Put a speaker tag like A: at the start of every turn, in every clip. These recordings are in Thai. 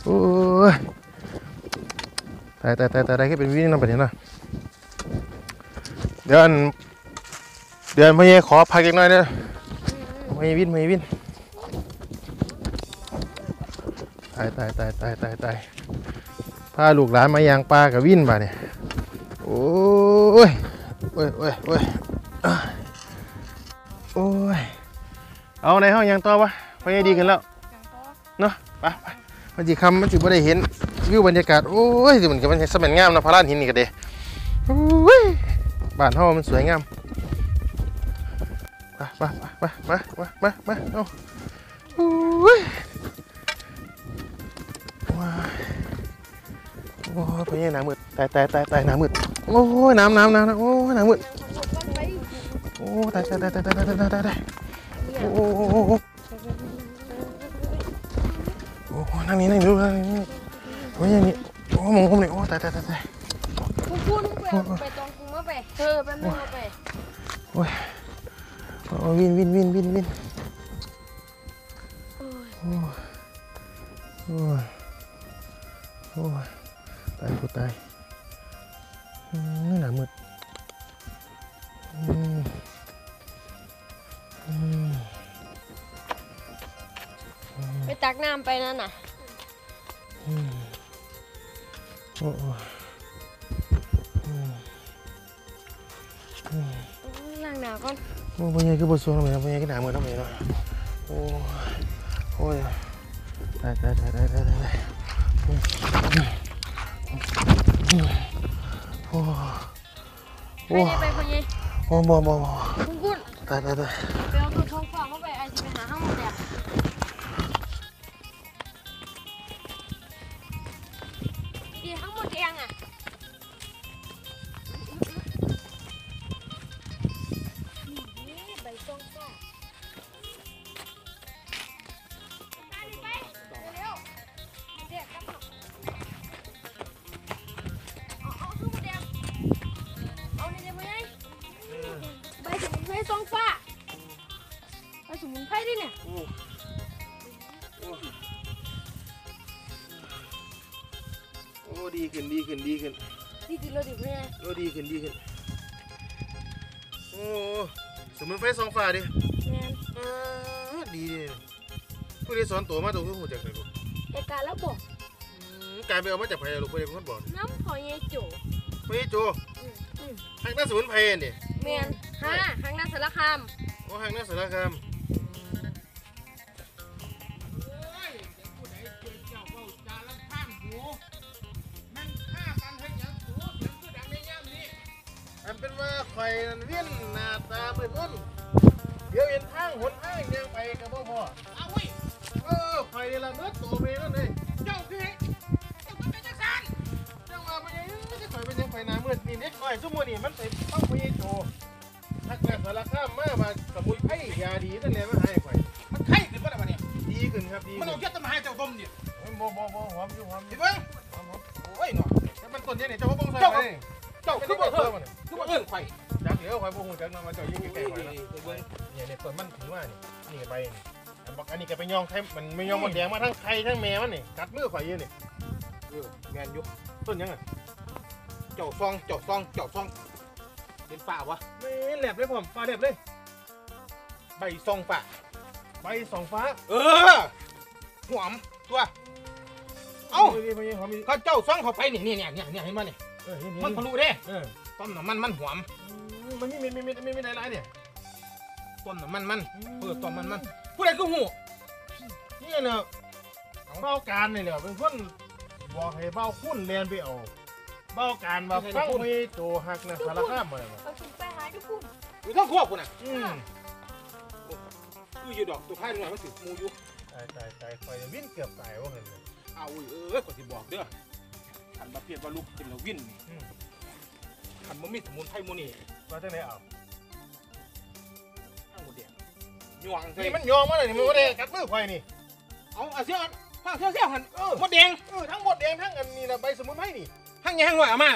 A: โอ้ยตายแค่เป็นวิ่งน้ำไปเนี่ยนะเดือนพ่อเย่ขอพักอีกหน่อยเด้อพ่อเย่วินตายพาลูกหลานมายางปลากับวินมาเนี่ยโอ้ยเอาในห้องยังต่อวะพ่อเย่ดีขึ้นแล้วเนาะไปมันจีคำมันจีบ่ได้เห็นวิวบรรยากาศโอ้ยสิมันก็มันสมัยงามนะพระลานหินนี่ก็เด้โอ้ยบ้านห้องมันสวยงามมาเอาโอ้ยโอ้ยพ่อเย่หนามืดตายหนามืดโอ้ยน้ำโอ้ยหนามืดโอ้ตายโอ้นั่งนี่ดูโอ้ยอย่างนี้โอ้มองผมเลยโอ้ตาย
B: คุณไปตรงคุณมาไปไปมึงมาไป
A: โอ้ยวินโอ้ตายกูตายหนามืด
B: ไปตักน้ำไปนั่นน่ะล้างหน้าก่อน
A: โอ้พ่อใหญ่คือบทสวดทำไมพ่อใหญ่ก็หนามืดทำไมเนาะโอ้ยตาย
B: ไปพอยี่
A: บ่
B: คุณ
A: ตาย
B: ไปเอาตัวทองฟ้าเข้าไปไอ้จะไปหาห้างหมดเลยดีห้างหมดแดงอ่ะใบตองฟ้าไปเร็วเด็กกับเอาห้างหมดแดงเอาในเด็กมาไงใบสมุนไพรตองฟ้าใบสมุนไพรดิเนี่ย
A: โอ้ดีขึ้น
B: นี่กินแล้วดิเพื่อน
A: โอ้ดีขึ้นโอ้สมุนไพรสองฝาดิดีผู้ใดสอนตัวมาตัวผู้จากไหนลูก
B: แต่การแล้วบอก
A: การไปเอามาจากไผ่ลูกผู้ใดเป็นคนบอก
B: น้ำพอยายโจ
A: ทางหน้าสมุนไพรนี่
B: เมียนทางหน้าสารคาม
A: โอ้ทางหน้าสารคามอันเป็นว่าไข่เวียนหน้าตาเหมือนอ้นเดี๋ยวเห็นทางหนทางยังไปกับพ่อเอาไว้ไข่ละเมื่อตัวเมย์นั่นเลยเจ้าคือเจ้าเป็นจักรสันเจ้าว่าไปจะข่อยไปยังไปหน้ามืดนี่เด็กข่อยสมุนนี่มันไปต้องไปโจทักแม่สารข้ามมาสมุนไพรยาดีนั่นแหละมาให้ข่อย
C: มันไข้ขึ้นป่ะเนี่ย
A: ดีขึ้นครับดี
C: มันเอาแค่ต้นไม้เจ้าต้มเนี่ย
A: บ่หอมอยู่
C: เห็นไหมโอ้ยหนอ
A: แต่มันต้นนี้เจ้าบ่งใส่ไป
C: เจ้าคือว่าเอื้อนไข่
A: จักเดี๋ยวข่อยบ่ฮู้จักมาเจ้ายิ่งใกล้ๆข่อยเนี่ยต้นมันถือว่านี่ใบนี่บอกอันนี้แกไปย่องไข่มันไม่ย่องมันแดงมาทั้งไข่ทั้งแม่มันนี่กัดมือข่อยอยู่นี่
C: แมนยุ
A: ต้นยังไง
C: เจ้าซองเป็นฝ่าวะ
A: ไม่แหลบเลยผมฟ้าแหลบเลย
C: ใบซองฝ่า
A: ใบสองฟ้า
C: หอมตัวเอ้าเขาเจ้าซองเขาไปนี่เห็นไหมเนี่ยมันทะลุเด้ต้นน้ำมันหอม
A: มันมีหลายๆเนี่ย
C: ต้นน้ำมันต้นมันผู้ใดก็หู
A: นี่เนาะเบ้าการนี่แหละเป็นคนบอกให้เบ้าคุ้นเรียนไปเอาเบ้าการมาฟังไปโจหักนะสารคามมาเลย
B: เอาสุดไปหาทุกคน
C: อยู่ท้องครัวคุณน่ะอยู่ดอกตัวไข่หน่อยมันถือมูอยู่
A: ตายคอยวิ่งเกือบตายว่าเห็นเลย
C: เอากดที่บอกเด้อขันมาเปลี่ยนว่าลูกเป็นเราวิ่งขันมันมีสมุนไพรมูนี่
A: ว่าจะไหนเอา
C: ทั้งหมดเดียวย่วง
A: นี่มันยองมาเลยนี่มันว่าได้กัดมือควายนี่
C: เอาเสื้อหันหมดแดง
A: ทั้งหมดแดงทั้งอันนี้นะใบสมุนไพรนี่
C: ทั้งแง่ทั้งหน่อยเอามา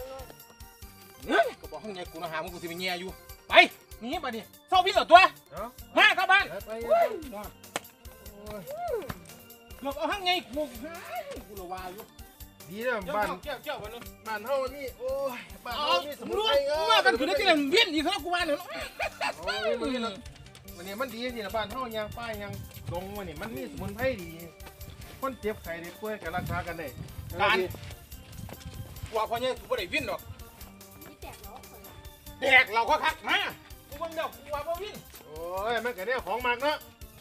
C: ก็บอกห้องแง่กูนะหามึงกูจะไปแง่อยู่ไปนี่มาดิเศร้าพิษเหรอตัวมาเข้าบ้านหมกเอาหั่งไงกูละวาอยู่
A: ดีนะบ้าน
C: เจ้าวันนึง
A: บ้านเฮานี่โอ้ยบ้านเฮานี่สมุน
C: รู้
A: ไพร
C: ว่ากันคือได้กินเวียนอีกแล้วกูว่าเนี่ย
A: โอ้ยวันนี้มันดีจริงนะบ้านเฮายางป้ายยางดงวันนี้มันมีสมุนไพรดีคนเจ็บไข้ได้ป่วยก็รักษากันได้
C: การว่าพอเนี่ยกูไม่ได้วิ่งหรอก
B: นี่แตกแล้ว
C: แดกเราก็คักมากูบังเดียวกูว่าบ่วิ่ง
A: โอ้ยมันก็ได้ของมากเนาะ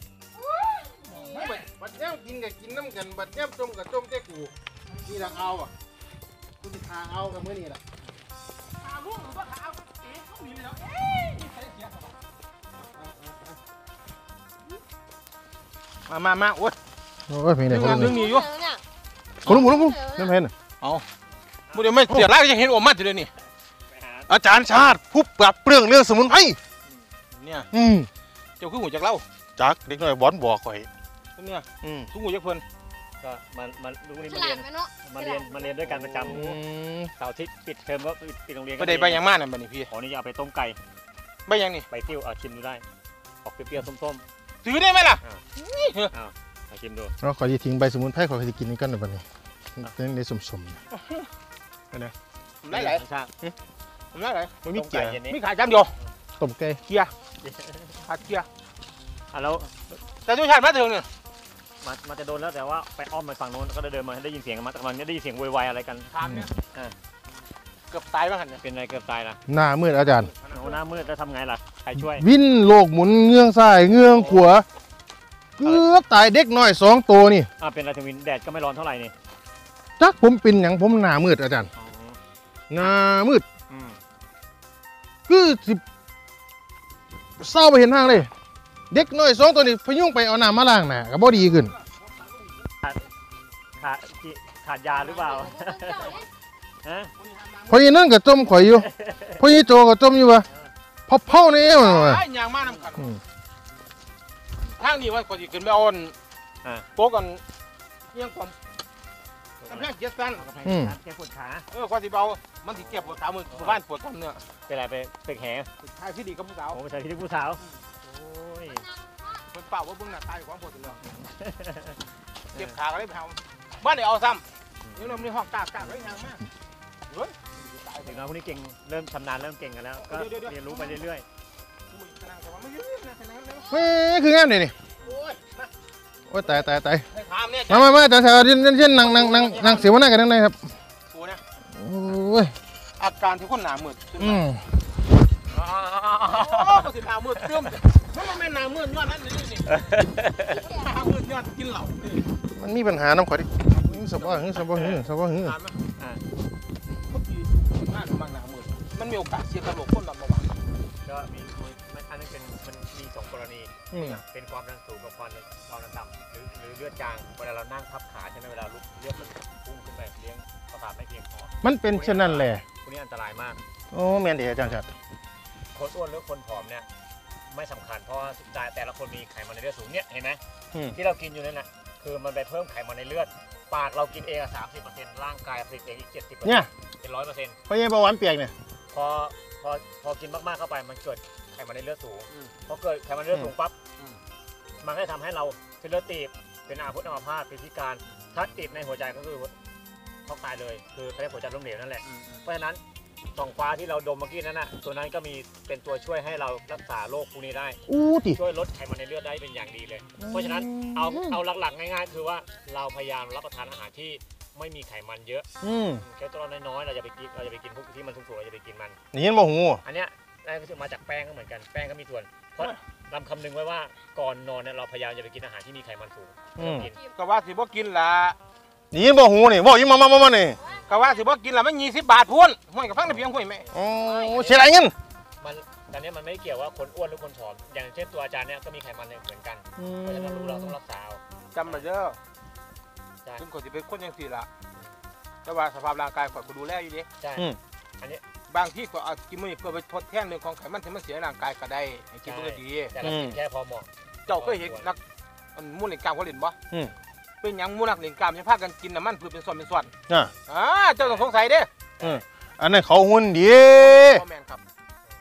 A: บัดย่ำกินกับกินน้ำกันบัดย่ำต้มกับต้มแค่กูนี่ละเอาอ่ะกูจะทาเอากับมื้อนี้ล่ะ
C: ขาลูกหรือว่าขาเอาเอ๊ะเขาหนีแล้วเอ๊ะใส่เสียมาโอ๊ย
A: โอ้ยเพลงไหน
C: เรื่องนี้อยู่
A: คนหมุนน้ำเพลง
C: มึงเดี๋ยวไม่เสียร่างจะเห็นออกมาทีเดียวนี่
A: อาจารย์ชาติผู้ปรับเปรื่องเรื่องสมุนไพร
C: เนี่ย เจ้าคือหูจากเล่า
A: จักเด็กน้อยบอลบอกข่อย
C: เนี่ยทุกหูจากเพิ่น
D: ก็มาลูกนี่
B: ฉ
D: มา
B: ลา
D: เรีย
B: ด
D: น
B: ไหมเนาะ
D: มาเรียนด้วยกันประจำเสาร์อาทิตย์ปิดเทอมก็ปิดโรงเรียน
C: ไปได้ใบยังมากเนี่ยบัดนี้พี่
D: ของนี่จะเอาไปต้มไก่
C: ใบยังนี่
D: ไปติ้วชิมดูได้ออกเปรี้ยวๆส้ม
C: ถือได้ไหมล่ะ
D: ๆชิมดู
A: เราขอจะทิ้งใบสมุนไพรขอจะกินกันหน่อยบัดนี้เป็นในสม
C: ได้ไหล
D: ชาติ
C: ได้ไหล
A: มันมีเกียร์
D: เย็นนี้
C: มีขายจำเดียว
A: ต้มไก่
C: เกียร์ขาดเกียร์
D: แล้ว
C: แต่ทุกชาติมาถึงเนี่ย
D: มันจะโดนแล้วแต่ว่าไปอ้อมไปฝั่งโน้นก็เดินมาได้ยินเสียงมาแต่มันได้ยินเสียงวายอะไรกัน
C: ทางเนี่ยเกือบตายบ้างหันเนี่ย
D: เป็นอะไรเกือบตายละ
A: หน้ามืดอาจารย์
D: หน้ามืดแล้วทำไงล่ะใครช่วย
A: วินโลกหมุนเงื้องซ้ายเงื้องขวาเกือบตายเด็กน้อย2ตัวนี่
D: เป็นอะไรทวินแดดก็ไม่ร้อนเท่าไหร่นี่
A: จักผมเป็นหยังผมหน้ามืดอาจารย์หน้ามืดคือสิเศร้าไปเห็นทางเลย เด็กน้อย2ตัวนี่พยุงไปเอาน้ำมาล้างหน้าก็บ่ดีขึ้น
D: ขาดยาหรือเปล่าฮะ
A: พอยีนั่นก็จมข่อยอยู่พอยีโจก็จมอยู่วะพอเผานี่มันวะ
C: ไอ้ยางมากน้ำกันทางนี้ว่าคนที่ขึ้นไปอ่อนโป๊กกันเยี่ยงความกำแพงเจ็ดสั้น
D: แกปวดขา
C: ความที่เบามันที่เก็บปวดขามือบ้านปวดกล้ามเนื้อ
D: เป็นอะไรไปตึกแห
C: ทายที่ดีกับผู้สาว
D: โอ้ไปใส่ที่ผู้สาวโอ้ย
C: เป็นเปล่าว่าเบื้องหน้าตายของปวดถึงแล้วเก็บขาก็ได้ไปเอาบ้านเดี๋ยวเอาซ้ำนี่เราไม่ห้องกากไว้ยางมาก
D: ถึงน้องคนนี้เก่งเริ่มชำนาญเริ่มเก่งกันแล้วก็เรียนรู้ไปเรื่อย
A: เฮ้ยคืองามเลยนี่
C: โอ้ย
A: โอ้ยตาย
C: ให้ถามเนี่ย
A: มาอาจารย์เช่นนั่งเสียวหน้ากันนั่งในครับ
C: กูเนี่ย
A: โอ้ย
C: อาการที่คนหนามืดขึ้นมาก็สิหนามืดเติมมันไม่หนามืดยอดนั่นนี่นี่หนามืดยอดกินเหล้า
A: มันมีปัญหาน้ำข่อยดิสบายสบาย
C: มันมีโอกาสเสียกระโหลกคนแบบเบา
D: ๆก็มีอันนั้นมันมี2กรณีเป็นความดันสูงกับความดันต่ำหรือเลือดจางเวลาเรานั่งทับขาใช่ไหมเวลาลุกเลือดมันพุ่งขึ้นไปเลี้ยงประสาทไม่เพียงพอ
A: มันเป็นเช่นนั้นแหละ
D: พวกนี้อันตรายมาก
A: โอ้แม่นดีอาจารย์ชัด
D: คนอ้วนหรือคนผอมเนี่ยไม่สำคัญเพราะแต่ละคนมีไขมันในเลือดสูงเนี่ยเห็นไหมที่เรากินอยู่นั่นน่ะคือมันไปเพิ่มไขมันในเลือดปากเรากินเอง30%ร่างกายผลิตเองอีก70%
A: เนี่ย
D: เป็น100%
A: พอยังเบาหวานเปียกเนี่ย
D: พอกินมากๆเข้าไปมันเกิดไขมันในเลือดสูงพอเกิดไขมันในเลือดสูงปั๊บมันก็ทำให้เราเส้นเลือดตีบเป็นอาวุธอัมพาตเป็นพิการถ้าติดในหัวใจก็คือเขาตายเลยคือเขาเรียกหัวใจล้มเหลวนั่นแหละเพราะฉะนั้นสองฟ้าที่เราดมเมื่อกี้นั้นน่ะตัวนั้นก็มีเป็นตัวช่วยให้เรารักษาโรคพวกนี้ได้
A: อู้ติ
D: ช่วยลดไขมันในเลือดได้เป็นอย่างดีเลย เพราะฉะนั้นเอาหลักๆง่ายๆคือว่าเราพยายามรับประทานอาหารที่ไม่มีไขมันเยอะแค่ตัวน้อยๆเราจะไปกินพวกที่มันสูงๆเราจะไปกินมัน
A: นี่เห็นบ่หู
D: อันเนี้ยได้รู้สึกมาจากแป้งก็เหมือนกันแป้งก็มีส่วนเพราะลำคำนึงไว้ว่าก่อนนอนเนี่ยเราพยายามจะไปกินอาหารที่มีไขมันสูงกิน
C: ๆก็ว่าสิบ่กินละ
A: นี่เห็นบ่หูนี่บ่ยิ่งมานี่
C: ก็ว่าสิบ่กินละมัน20 บาทพุ่นห้วยกับฟังในเพียงห้วยแม่
A: โอ้เสียดายเงิน
D: มันตอนนี้มันไม่เกี่ยวว่าคนอ้วนหรือคนผอมอย่างเช่นตัวอาจารย์เนี่ยก็มีไขมันเหมือนกันเพราะฉะนั้นเราต้องรักษาเอา
C: จำมาเด้อถึงคนสิเป็นคนยังสิละแต่ว่าสภาพร่างกายข่อยก็ดูแลอยู่ดิ
D: ใช่อันนี้
C: บางที่ก็เอากินมื้อนี้เพื่อไปทดแทนเรื่องของไขมันที่มันเสียร่างกายก็ได้ให้กินมื้อดี
D: แต่เรากินแค่พอเหมาะ
C: เจ้าเคยเห็นนักมูลเล่นกล้ามเขาเล่นบ่เป็นหยังมูนักเล่นกล้ามจะพากันกินน้ำมันเพื่อเป็นส่วนเจ้าต้องสงสัยเด้
A: อันนั้นเขาหุ่นดี
C: พ่อแม่นครับ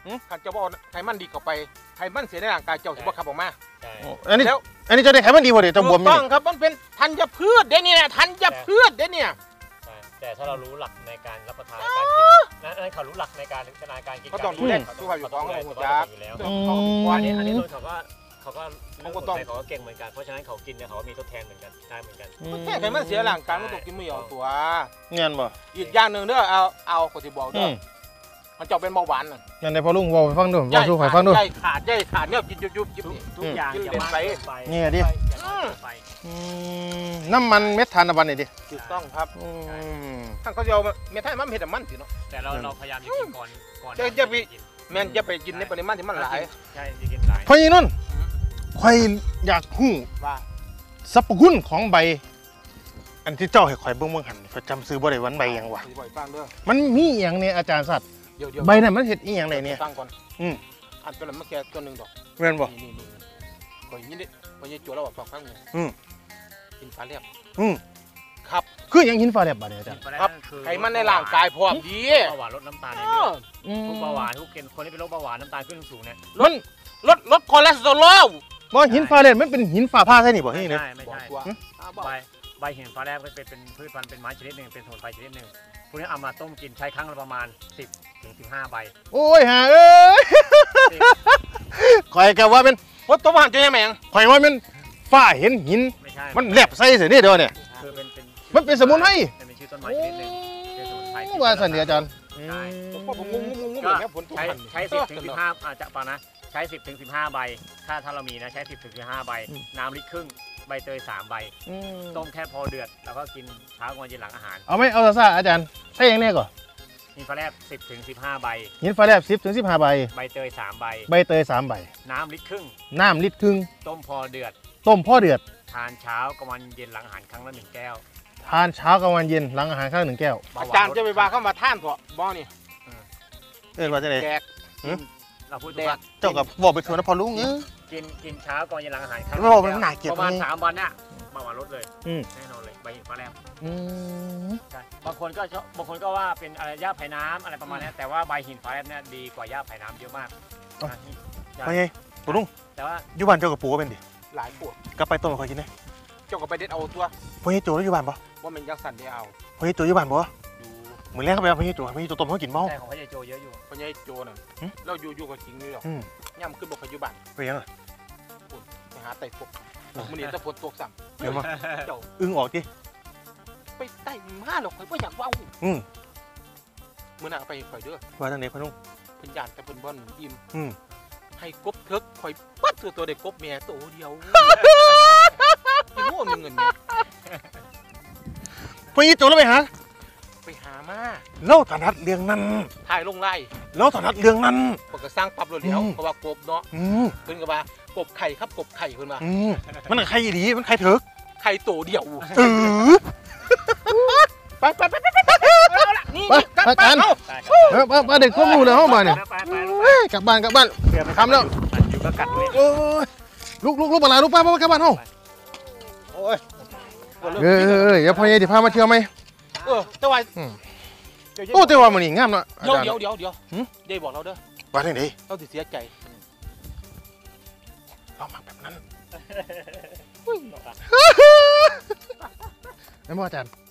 C: ขันเจ้าบอกไขมันดีเข้าไปไขมันเสียในร่างกายเจ้าสิบ่ขับออกมา
D: ใช่
A: อันนี้
C: แล้ว
A: อันนี้จะได้ไขมันดีพอดีจะบวม
C: ถูก
A: นี่
C: ต้องครับมันเป็นธัญพืชเด้เนี่ยธัญพืชเด้เนี่ย
D: ใช่แต่ถ้าเรารู้หลักในการรับประทานการกินนั่นเขารู้หลักในการพิจารณาการกิน
C: เขาต้องดูแลสุขภาพอยู่ท้องของหัวจัก
D: อยู่แล้ว
C: ว่า
D: อัน
C: นี้
D: นี้โดยเขาก็เรื่อง
C: เขาก็
D: หัว
C: ต้อง
D: ใจเขาก็เก่งเหมือนกันเพราะฉะนั้นเขากินเนี่ยเขาก็มีทดแทนเหมือนกันได้เหมือนกัน
C: แค่ไขมันเสียร่างกายมันต้องกินไม่เอาตัว
A: เงี้ยบ่
C: อีกอย่างหนึ่งเด้อเอาก็สิบอกเด้อมันเจ้าเป็นเบาหวานน่ะ
A: งั้นในพอลุงบอกไปฟังดูบอกสู้ข่อยฟังดู
C: ใหญ่ขาดเนี่ยกินยุบๆ
D: ทุกอย่าง
C: กิน
D: อย่า
C: เด่น
D: มาก
C: ไป
D: เกินไป
A: เนี่ยดิ
D: อย่ามากเกินไป
A: น้ำมันเม็ดทานตะวันนี่ดิ
C: ถูกต้องครับท่านเขาจะเอาเม็ดไทยมันเผ็ดแต่มันสิเนาะ
D: แต่เราพยายามจะกินก่อน
C: จะไป แม่นจะไปกินในปริมาณที่มันหลาย
D: ใช่จะกินหลาย
A: เพราะอย่างนั้นข่อยอยากฮู้
C: ว่า
A: สรรพคุณของใบ อันที่เจ้าให้ข่อยเบิ่งหันข่อยจำซื้อบ่ได้วันใบหยังวะ
C: บ่อยฟังเด้อ
A: มันมีอหย่างเนี่ยอาจารย์สัตว์
C: เดี๋ยว
A: ใบนั้นมันเฮ็ดอีหยังได้เนี่ย
C: ฟังก่อน อันตัวนั้นมันแค่ตัวหนึ่งดอก
A: แม่นบ่
C: นี่ก่อนยินดิก่อนยินจั่วแล้วบอกฟังหนึ่งกินปลาเรียบ ครับ
A: คือหยังหินฟ้าแลบบ่เนี่ยอาจารย์
C: ครับไขมันในร่างกายพร้อมดี
D: เบาหวานลดน้ำตาลในเลือดทุกเบาหวานทุกคนที่เป็นโรคเบาหวานน้ำตาลขึ้นสูงเนี่ย
A: มัน
C: ลดคอเลสเตอรอล
A: บ่หินฟ้าแลบมันเป็นหินฟ้าผ่าใช่นี่บ่นี่เนี่ย
D: ไม่ใช่
C: ตัว
D: ใบเห็นฟ้าแลบเป็นพืชพันธุ์เป็นไม้ชนิดหนึ่งเป็นสมุนไพรชนิดหนึ่งพวกนี้เอามาต้มกินใช้ครั้งละประมาณ10 ถึง 15 ใบ
A: โอ้ยหาเอ้ยข่อยก็ว่าเป็น
C: พดตัวมันจะยังไง
A: ข่อยว่ามันฟ้าเห็นหิน
D: ไม่ใช่
A: มันแลบใส่เสียนี่เด้อเนี่ย
D: คือเป็น
A: มันเป็นสมุนไพร
D: เป็นชื่อต้นไม้ชนิดหนึ่งเป็นสมุนไพร
A: ว่าสันเดียอาจารย์
D: ใช่
C: ผมงง
D: ก็
C: แค่ผลตัว
D: ใช้10 ถึง 15อาจจะปานะใช้10 ถึง 15 ใบถ้าเรามีนะใช้10 ถึง 15 ใบน้ำลิตรครึ่งใบเตย3 ใบต้มแค่พอเดือดแล้วก็กินเช้ากลางวันเย็นหลังอาหาร
A: เอาไหมเอาซะซ่าอาจารย์ใช่ยังแน่ก่อน
D: หินฟ้าแลบ10 ถึง 15 ใบ
A: หินฟ้าแลบ10 ถึง 15 ใบ
D: ใบเตย3 ใบ
A: ใบเตย3 ใบ
D: น้ำลิตรครึ่ง
A: น้ำลิตรครึ่ง
D: ต้มพอเดือด
A: ต้มพ่อเดือด
D: ทานเช้ากลางวันเย็นหลังอาหารครั้งละ1 แก้ว
A: ทานเช้ากลางวันเย็นหลังอาหารข้าว1 แก้ว
C: อาจารย์จะไปบาเข้ามาท่านเถอะบ่นี่
A: ว่าจะไหน
C: แดก
D: เราพูด
C: แด
D: ว่าก
A: เจ้ากับบอกไปชวนนะพอลุง
D: กินเช้าก่อนเย็นหลังอาหารครั้ง
A: ไม่บอกมันหนาเกลียด
D: ประมาณ
A: ไหม
D: 3 วันเนี่ยเบาหวานลดเลย
A: อืม
D: แน่นอนเลยใบหินฟ้าแลบ
A: อืม
D: ใช่บางคนก็ชอบบางคนก็ว่าเป็นอะไรหญ้าไผ่น้ำอะไรประมาณนี้แต่ว่าใบหินฟ้าแลบเนี่ยดีกว่าหญ้าไผ่น้ำเยอะมากนะใช่
A: ไปไงพอลุง
D: แต่ว่า
A: อยู่บ้านเจ้ากับปู่ก็เป็นดิ
C: หลายปวด
A: กลับไปต้มมาคอยกินได้
C: เจ้าก็ไปเด็ดเอาตัว
A: พ่อเฮโจแล้วอยู่บ้านปะ
C: ว่ามันยังสั่นได้เอา
A: พ่อเฮโจอยู่บ้านปะ
C: อยู่
A: เหมือนแรกเขาไปเอาพ่อเฮโจพ่อเฮโจต้มเขากินเมา
D: แต่ของพระเยโจเยอะอยู่
C: พญายโจน่ะเราอยู่กับจริงนี่หรอกย่ำขึ้นบอกพยุบัน
A: ไปยังอ่ะ
C: ไปหาไต่ปกมันนี่ตะพดตกสั่ง
A: เดี๋ยวมา
C: เจ้า
A: อึ้งออกดิ
C: ไปไต่มาหรอกข่อยบ่อยากว้าว
A: อืม
C: มื่อหน้าไปข่อยเด้อ
A: ว่าทางไหนพ่อลุง
C: เพิ่นยานแต่เพิ่นบ่นอิ่ม
A: อืม
C: ให้กบเถิกข่อยปัดตัวเด็กกบแม่ตัวเดียวพี่โง่มีเงินไง
A: พ่อเฮโจแล้วไปหา
C: ไปหามา
A: เล่าถนัดเรื่องนั้น
C: ถ่ายลงไล่
A: เล่าถนัดเรื่องนั้น
C: ผมก็สร้างปรับรถเดียวเพราะว่ากบเนาะ
A: อืม
C: เพิ่นก็ว่ากบไข่ครับกบไข่เพิ่นว่า
A: มันใครดีมันใครเถิก
C: ไข่ตัวเดียว
A: ไป
C: เอาละนี่กลับบ้านเฮา
D: ตายครับ
A: มาเด็กข้อมูลเลยห้องมาเนี่ย
D: ไปลูก
A: กลับบ้านทำแล้ว
D: อยู่ก็กัดด้วย
A: โอ้ยลูกปลาลูกป้ากลับบ้านห้อง
C: โอ้ย
A: เดี๋ยวพ่อเย่เดี๋ยวพามาเที่ยวไหม
C: แต่ว่า
A: โอ้แต่ว่ามันนี่งามเนาะ
C: เดี๋ยวได้บอกเราเด้อ
A: ว่าที่ไหน
C: เราสิเสียใจ
A: เรามาแบบนั้น
D: อุ้ย
A: ไม่บอกอาจารย์